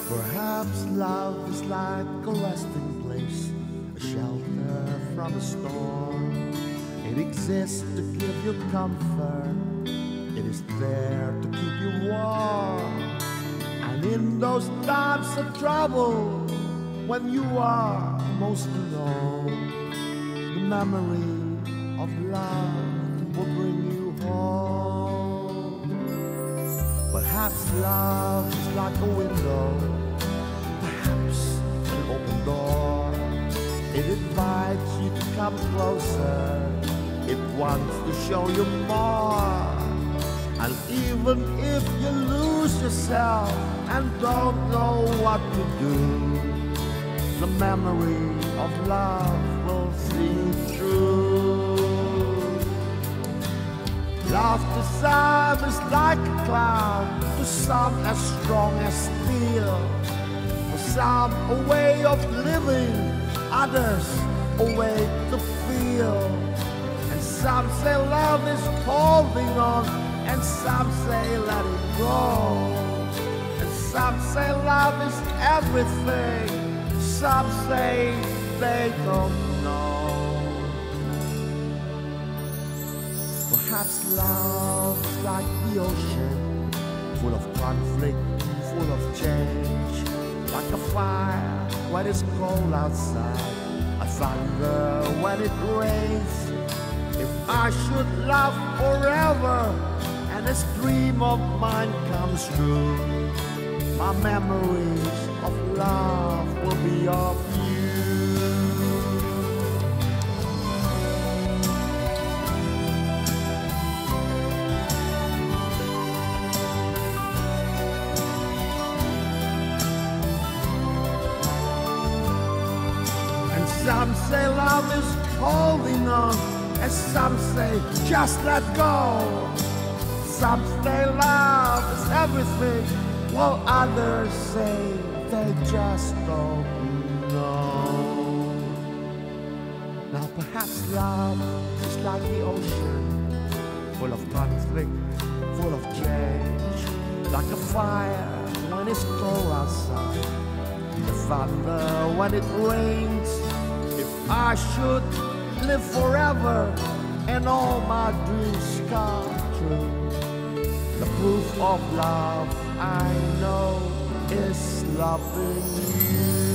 Perhaps love is like a resting place, a shelter from the storm. It exists to give you comfort. It is there to keep you warm. And in those times of trouble, when you are most alone, the memory of love will bring you home. Perhaps love is like a window, perhaps an open door. It invites you to come closer. It wants to show you more. And even if you lose yourself and don't know what to do, the memory of love will see you through. Love to some is like a cloud, to some as strong as steel. For some a way of living, others a way to feel. And some say love is holding on, and some say let it go. And some say love is everything, some say they don't know. Perhaps love is like the ocean, full of conflict, full of change. Like a fire when it's cold outside, a thunder when it rains. If I should love forever and this dream of mine comes true, my memories of love will be of you. And some say love is holding on, and some say just let go. Some say love is everything, while others say they just don't know. Now perhaps love is like the ocean, full of conflict, full of change. Like a fire when it's cold outside, the thunder when it rains. If I should live forever and all my dreams come true, the proof of love I know is loving you.